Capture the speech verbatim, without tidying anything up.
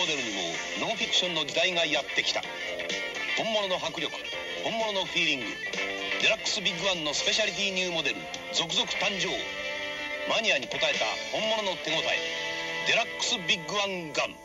モデルにもノンフィクションの時代がやってきた。本物の迫力、本物のフィーリング、デラックスビッグワンのスペシャリティニューモデル続々誕生。マニアに応えた本物の手応え、デラックスビッグワンガン。